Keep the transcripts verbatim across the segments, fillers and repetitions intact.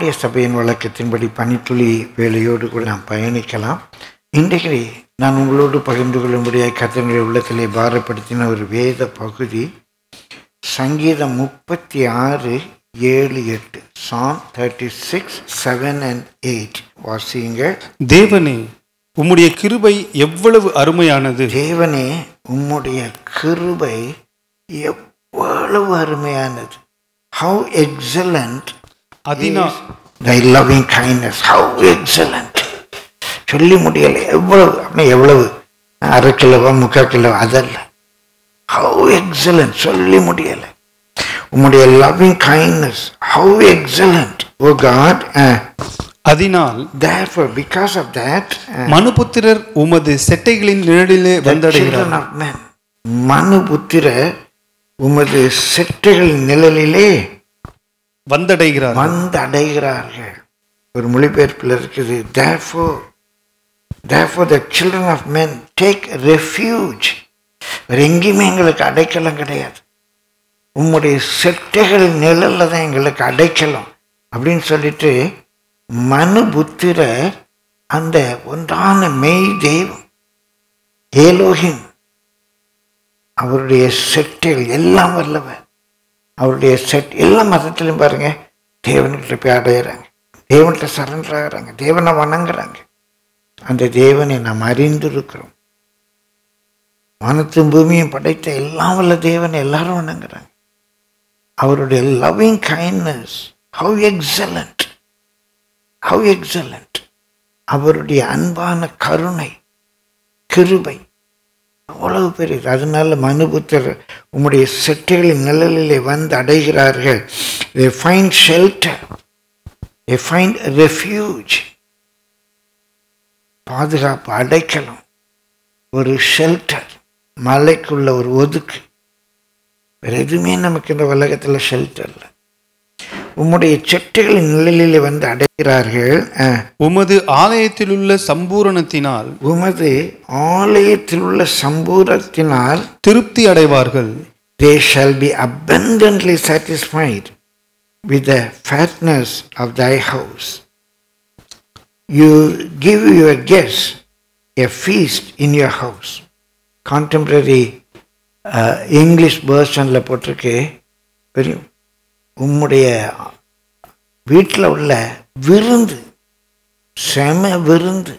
நம்முடைய சபையின் வழக்கத்தின்படி பனித்துளி வேலையோடு கூட நாம் பயணிக்கலாம். இன்றைக்கு நான் உங்களோடு பகிர்ந்து கொள்ளும்படியாக கர்த்தருடைய உள்ளத்திலே பாரப்படுத்தின ஒரு வேத பகுதி சங்கீதம் முப்பத்தி ஆறு ஏழு எட்டு. Psalm thirty six seven and eight. வாசிங்க. தேவனே, உம்முடைய கிருபை எவ்வளவு அருமையானது. தேவனே, உம்முடைய கிருபை எவ்வளவு அருமையானது. How excellent Adina thy loving kindness. How excellent. சொல்லி முடியலை. எவ்வளவு அப்படின்னா எவ்வளவு, அரை கிலோவா முக்கால் கிலோ அதல்ல. How excellent சொல்லி முடியலை. உம்முடைய loving kindness how excellent, oh God. அதனால் therefore because of that மனுபுத்திரர் உமது செட்டைகளின் நிழலிலே வந்தடைகிறார். மனுபுத்திரர் உமது செட்டைகளின் நிழலிலே வந்தடைகிறார் வந்தடைகிறார்கள். ஒரு மொழிபெயர்ப்பில் இருக்குது, therefore therefore the children of men take refuge. வேற எங்கேயுமே எங்களுக்கு அடைக்கலம் கிடையாது, உம்முடைய செட்டைகள் நிழல்ல தான் எங்களுக்கு அடைக்கலம் அப்படின்னு சொல்லிட்டு மனுபுத்திர அந்த ஒன்றான மெய் தெய்வம் ஏலோகிம் அவருடைய செட்டைகள் எல்லாம் வல்லவர். அவருடைய செட் எல்லா மதத்திலையும் பாருங்க, தேவன்கிட்ட போய் அடையிறாங்க, தேவன்கிட்ட சரண்டர் ஆகிறாங்க, தேவனை வணங்குறாங்க. அந்த தேவனை நாம் அறிந்திருக்கிறோம். வானத்தும் பூமியும் படைத்த எல்லாம் வல்ல தேவனை எல்லாரும் வணங்குறாங்க. அவருடைய loving kindness how excellent, how excellent. அவருடைய அன்பான கருணை கிருபை அவ்வளவு பெரியது. அதனால மனுபுத்தர் உம்முடைய செட்டைகளின் நிழலிலே வந்து அடைகிறார்கள். they find shelter, they find refuge. பாதுகாப்பு, அடைக்கலம், ஒரு ஷெல்டர், மலைக்குள்ள ஒரு ஒதுக்கு. வேற எதுவுமே நமக்கு இந்த உலகத்தில் ஷெல்டர் இல்லை. உம்முடைய செட்டைகளின் நிழலிலே வந்து அடைகிறார்கள். உமது ஆலயத்தில் உள்ள சம்பூரணத்தினால் உமது ஆலயத்தில் உள்ள சம்பூரத்தினால் திருப்தி அடைவார்கள். they shall be abundantly satisfied with the fatness of thy house. You give your guests a feast in your house. Contemporary uh, English versionல போட்டிருக்கு, பெரிய உம்முடைய வீட்டில் உள்ள விருந்து, செம விருந்து.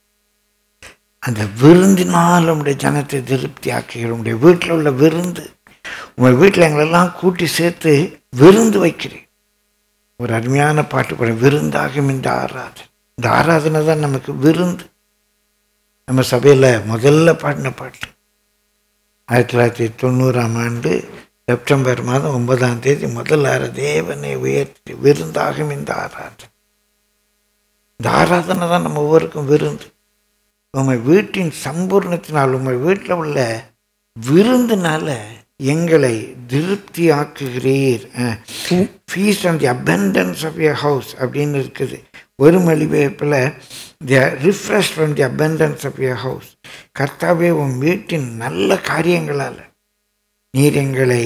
அந்த விருந்தினால் உங்களுடைய ஜனத்தை திருப்தி ஆக்குகிற உங்களுடைய வீட்டில் உள்ள விருந்து. உங்கள் வீட்டில் எங்களெல்லாம் கூட்டி சேர்த்து விருந்து வைக்கிறேன். ஒரு அருமையான பாட்டு பாடு, விருந்தாகும் இந்த ஆராதனை. இந்த ஆராதனை தான் நமக்கு விருந்து. நம்ம சபையில் முதல்ல பாடின பாட்டு ஆயிரத்தி தொள்ளாயிரத்தி தொண்ணூறாம் ஆண்டு செப்டம்பர் மாதம் ஒன்பதாம் தேதி முதல் ஆற தேவனை உயர்த்தி விருந்தாகும் இந்த ஆராதனை. இந்த ஆராதனை தான் நம்ம ஒவ்வொருக்கும் விருந்து. உங்கள் வீட்டின் சம்பூர்ணத்தினால், உங்கள் வீட்டில் உள்ள விருந்தினால எங்களை திருப்தி ஆக்குகிறீர். Feast on the abundance of your house அப்படின்னு இருக்குது. ஒரு மொழிபெயர்ப்பில் the refresh from the abundance of your house. கர்த்தாவே, உன் வீட்டின் நல்ல காரியங்களால் நீர் எங்களை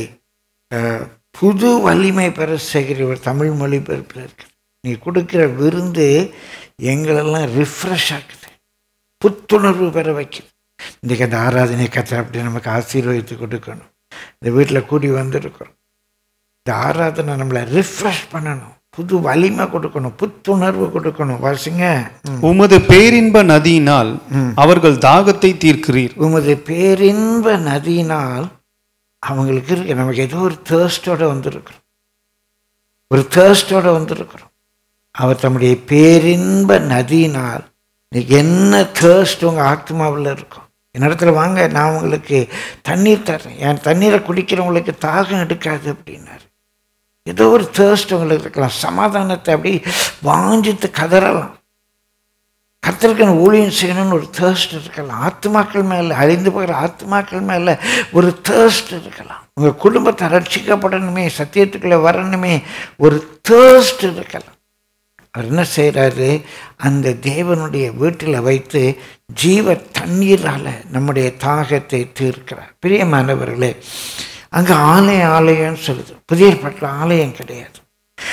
புது வலிமை பெற செய்கிற ஒரு தமிழ் மொழிபெயர்ப்பில் இருக்குது. நீ கொடுக்குற விருந்து எங்களெல்லாம் ரிஃப்ரெஷ் ஆக்குது, புத்துணர்வு பெற வைக்குது. இன்றைக்கி அந்த ஆராதனை கர்த்தர் அப்படி நமக்கு ஆசீர்வதித்து கொடுக்கணும். இந்த வீட்டில் கூடி வந்திருக்கிறோம். இந்த ஆராதனை நம்மளை ரிஃப்ரெஷ் பண்ணணும், புது வலிமை கொடுக்கணும், புத்துணர்வு கொடுக்கணும். வாசிங்க. உமது பேரின்ப நதியினால் அவர்கள் தாகத்தை தீர்க்கிறீர். உமது பேரின்ப நதியினால் அவங்களுக்கு இருக்கு. நமக்கு ஏதோ ஒரு தேர்ஸ்டோட வந்திருக்கிறோம், ஒரு தேர்ஸ்டோட வந்திருக்கிறோம். அவர் தம்முடைய பேரின்ப நதியினால் இன்னைக்கு என்ன தேர்ஸ்ட் உங்கள் ஆத்மாவில் இருக்கும், என்னிடத்துல வாங்க, நான் உங்களுக்கு தண்ணீர் தர்றேன், என் தண்ணீரை குடிக்கிறவங்களுக்கு தாகம் எடுக்காது அப்படின்னாரு. ஏதோ ஒரு தேர்ஸ்ட் உங்களுக்கு இருக்கலாம், சமாதானத்தை அப்படி வாஞ்சித்து கதறலாம், கர்த்தருக்கு ஊழியம் செய்யணும்னு ஒரு தேர்ஸ்ட் இருக்கலாம். ஆத்மாக்கள் மேலே, அழிந்து போகிற ஆத்மாக்கள் மேலே ஒரு தேர்ஸ்ட் இருக்கலாம். உங்கள் குடும்பத்தை ரட்சிக்கப்படணுமே, சத்தியத்துக்குள்ளே வரணுமே, ஒரு தேர்ஸ்ட் இருக்கலாம். அவர் என்ன செய்கிறாரு, அந்த தேவனுடைய வீட்டில் வைத்து ஜீவ தண்ணீரால் நம்முடைய தாகத்தை தீர்க்கிறார். பிரியமானவர்களே, அங்கே ஆலயம் ஆலயம்னு சொல்லுது. புதிய ஏற்பாட்டில் ஆலயம் கிடையாது.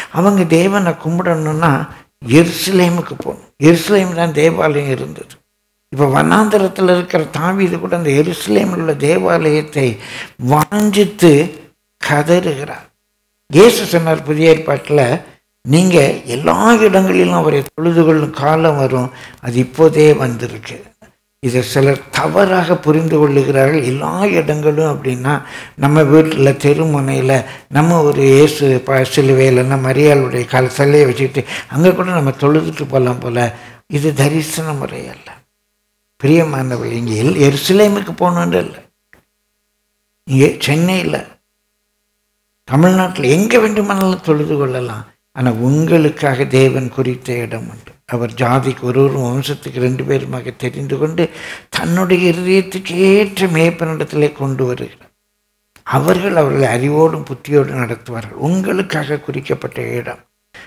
அவங்க தேவனை கும்பிடணும்னா எருசலேமுக்கு போகணும். எருசலேம் தான் தேவாலயம் இருந்தது. இப்போ வனாந்தரத்தில் இருக்கிற தாவீது கூட அந்த எருசலேமில் உள்ள தேவாலயத்தை வாஞ்சித்து கதறுகிறார். இயேசு சொன்னார் புதிய ஏற்பாட்டில், நீங்கள் எல்லா இடங்களிலும் அவரை தொழுது கொள்ளும் காலம் வரும், அது இப்போதே வந்திருக்கு. இதை சிலர் தவறாக புரிந்து கொள்ளுகிறார்கள். எல்லா இடங்களும் அப்படின்னா நம்ம வீட்டில் தெருமுனையில் நம்ம ஒரு இயேசு ப சிலுவையில் நம்ம மரியாளுடைய கால சிலையை வச்சுக்கிட்டு அங்கே கூட நம்ம தொழுதுட்டு போகலாம் போல். இது தரிசன முறை அல்ல. பிரியமானவர்கள், இங்கே எல் எருசலேமுக்கு போகணுன்னு இல்லை. இங்கே சென்னையில், தமிழ்நாட்டில் எங்கே வேண்டுமானாலும் தொழுது கொள்ளலாம். ஆனால் உங்களுக்காக தேவன் குறித்த இடம் உண்டு. அவர் ஜாதிக்கு ஒரு ஒரு வம்சத்துக்கு ரெண்டு பேருமாக தெரிந்து கொண்டு தன்னுடைய இருதயத்துக்கு ஏற்ற மேய்ப்பனிடத்திலே கொண்டு வருகிறார். அவர்கள் அவர்களை அறிவோடும் புத்தியோடும் நடத்துவார்கள். உங்களுக்காக குறிக்கப்பட்ட இடம்.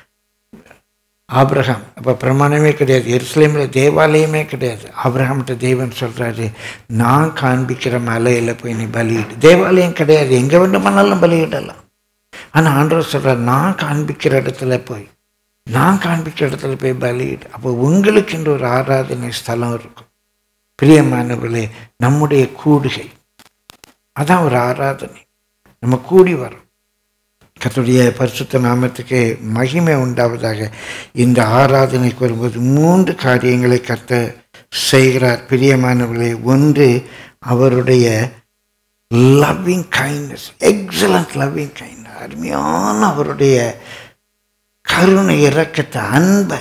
ஆபிரகாம் அப்போ பிரமாணமே கிடையாது, எருசலேமில் தேவாலயமே கிடையாது. ஆபிரகாம்கிட்ட தேவன் சொல்கிறாரு, நான் காண்பிக்கிற மலையில் போய் நீ பலியிடு. தேவாலயம் கிடையாது, எங்கே வேண்டுமானாலும் பலியிடலாம். ஆனால் ஆண்டவர் சொல்கிறார், நான் காண்பிக்கிற இடத்துல போய் நான் காண்பிக்கிற இடத்துல போய் பலியிடு. அப்போ உங்களுக்கு என்று ஒரு ஆராதனை ஸ்தலம் இருக்கும். பிரியமானவர்களே, நம்முடைய கூடுகை அதான் ஒரு ஆராதனை. நம்ம கூடி வரோம். கர்த்தருடைய பரிசுத்த நாமத்துக்கு மகிமை உண்டாவதாக. இந்த ஆராதனைக்கு வரும்போது மூன்று காரியங்களை கர்த்தர் செய்கிறார். பிரியமானவர்களே, ஒன்று அவருடைய loving kindness, excellent loving kindness, அருமையான அவருடைய கருணை, இரக்கத்தை, அன்பை,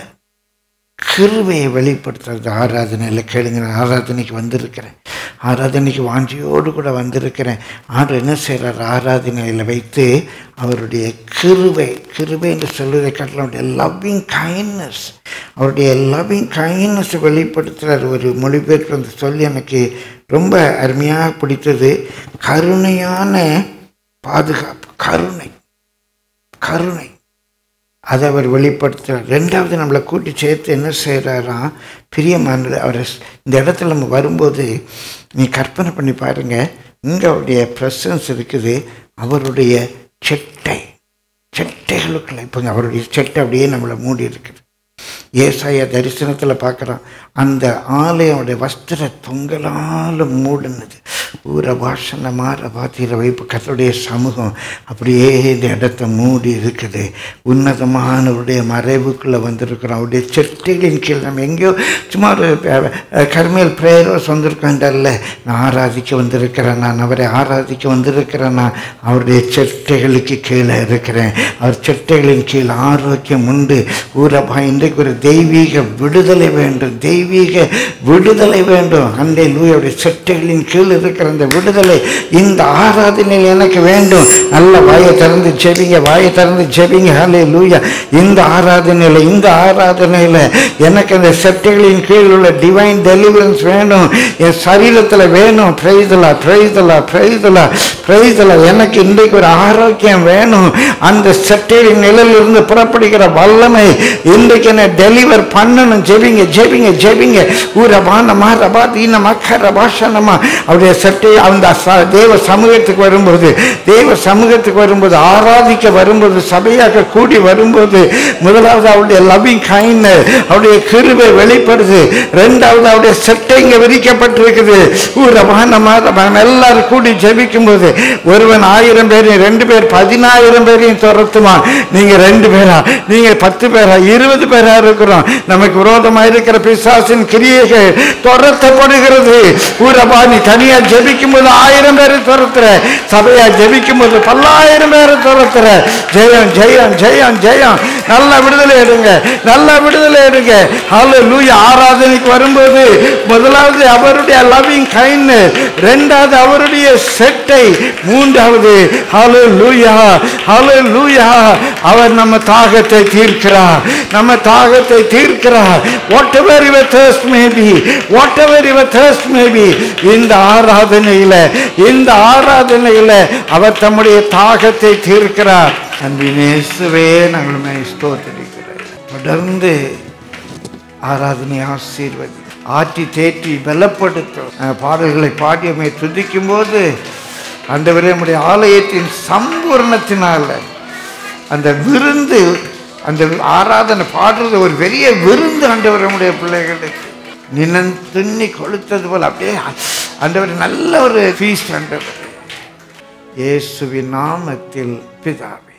கிருபையை வெளிப்படுத்துறது ஆராதனையில். கேளுங்க, நான் ஆராதனைக்கு வந்திருக்கிறேன், ஆராதனைக்கு வாஞ்சியோடு கூட வந்திருக்கிறேன். ஆண்டு என்ன செய்கிறார்? ஆராதனையில் வைத்து அவருடைய கிருபை, கிருபை என்று சொல்வதை காட்டிலும் அவருடைய லவ்விங் கைண்ட்னஸ், அவருடைய லவ்விங் கைண்ட்னஸை வெளிப்படுத்துகிறார். ஒரு மொழிபெயர்ப்பு அந்த சொல்லி எனக்கு ரொம்ப அருமையாக பிடித்தது. கருணையான பாதுகாப்பு, கருணை, கருணை அதை அவர் வெளிப்படுத்துகிறார். ரெண்டாவது நம்மளை கூட்டி சேர்த்து என்ன செய்கிறாராம்? பிரியமானது, அவர் இந்த இடத்துல நம்ம வரும்போது நீ கற்பனை பண்ணி பாருங்கள், இங்கே அவருடைய ப்ரெசன்ஸ் இருக்குது. அவருடைய செட்டை, செட்டைகளுக்குள்ள இப்போ அவருடைய செட்டை அப்படியே நம்மளை மூடி இருக்குது. ஏசாயா தரிசனத்தில் பார்க்குறான், அந்த ஆலயோடைய வஸ்திர தொங்கலால் மூடினது. ஊர பாஷனை மாற பாத்திர வைப்பு கர்த்தருடைய சமூகம் அப்படியே இந்த இடத்த மூடி இருக்குது. உன்னதமானவருடைய மறைவுக்குள்ளே வந்திருக்கிறோம். அவருடைய செட்டைகளின் கீழ் நம்ம எங்கேயோ சும்மா ஒரு கர்மேல் பிரேயரோஸ் வந்திருக்கேன்டல்ல, நான் ஆராதிக்க வந்திருக்கிறேன், நான் அவரை ஆராதிக்க வந்திருக்கிறேன், நான் அவருடைய செட்டைகளுக்கு கீழே இருக்கிறேன். அவர் செட்டைகளின் கீழ் ஆரோக்கியம் உண்டு. ஊரபா, இன்றைக்கு ஒரு தெய்வீக விடுதலை வேண்டும், தெய்வீக விடுதலை வேண்டும். அண்டை லூயாவுடைய செட்டைகளின் கீழ் இருக்கிற அந்த விடுதலை இந்த ஆராதனையில் எனக்கு வேண்டும். நல்ல வாயை திறந்து ஜெபிங்க, வாயை திறந்து ஜெபிங்க. ஹல்லே லூயா. இந்த ஆராதனையில், இந்த ஆராதனையில் எனக்கு அந்த செட்டைகளின் கீழ் உள்ள டிவைன் டெலிவரன்ஸ் வேணும், என் சரீரத்தில் வேணும். பிரைஸ்தலா, பிரைஸ்தலா, பிரைஸ்தலா, பிரைஸ்தலா. எனக்கு இன்றைக்கு ஒரு ஆரோக்கியம் வேணும். அந்த செட்டைகளின் நிலையிலிருந்து புறப்படுகிற வல்லமை இன்றைக்கு என்ன டெலிவர் பண்ணணும். ஜெபிங்க, ஜெபிங்க, ஜெபிங்க. ஊரபானமா ரபா தீனமா கரபாஷனமா. அவருடைய சட்டை அந்த தேவ சமூகத்துக்கு வரும்போது, தேவ சமூகத்துக்கு வரும்போது, ஆராதிக்க வரும்போது, சபையாக கூடி வரும்போது, முதலாவது அவருடைய லவ்விங் கைண்ட்னஸ், அவருடைய கிருபை வெளிப்படுது. ரெண்டாவது அவருடைய சட்டை இங்கே விரிக்கப்பட்டிருக்குது. ஊரபானமா எல்லாரும் கூடி ஜெபிக்கும் போது ஒருவன் ஆயிரம் பேரையும், ரெண்டு பேர் பதினாயிரம் பேரையும் துரத்துவான். நீங்க ரெண்டு பேரா, நீங்க பத்து பேரா, இருபது பேரா இருக்கிறோம். நமக்கு விரோதமாக இருக்கிற பிசாசின் கிரியைகள் துரத்தப்படுகிறது. ஊரபா, நீ தனியா ஜெபிக்கும் போது ஆயிரம் பேரை துரத்துற, சபையா ஜெபிக்கும் போது பல்லாயிரம் பேரை துரத்துற. ஜெயம், ஜெயம், ஜெயம், ஜெயம். நல்ல விடுதலை எடுங்க, நல்ல விடுதலை எடுங்க. ஹல்லேலூயா. ஆராதனைக்கு வரும்போது முதலாவது அவருடைய லவ்விங் கைண்ட்னஸ், இரண்டாவது அவருடைய செட்டை, மூன்றாவது ஹல்லேலூயா, ஹல்லேலூயா, அவர் நம்ம தாகத்தை தீர்க்கிறார், நம்ம தாகத்தை தீர்க்கிறார். whatever your thirst may be, whatever your thirst may be, இந்த ஆராதனையில, இந்த ஆராதனையில அவர் தம்முடைய தாகத்தை தீர்க்கிறார். அன்பின் இயேசுவே, நாங்கள் ஸ்தோத்திரிக்கிறோம். தொடர்ந்து ஆராதனை ஆசீர்வதி, ஆற்றி தேற்றி பலப்படுத்தும். பாடல்களை பாடியமை துதிக்கும் போது ஆண்டவரே, நம்முடைய ஆலயத்தின் சம்பூர்ணத்தினால அந்த விருந்து அந்த ஆராதனை பாடுறது ஒரு பெரிய விருந்து ஆண்டவர் நம்முடைய பிள்ளைகளுக்கு நிலம் துண்ணி கொளுத்தது போல் அப்படியே ஆண்டவர் நல்ல ஒரு ஃபீஸ்ட் ஆண்டவர். இயேசுவின் நாமத்தில் பிதாவே.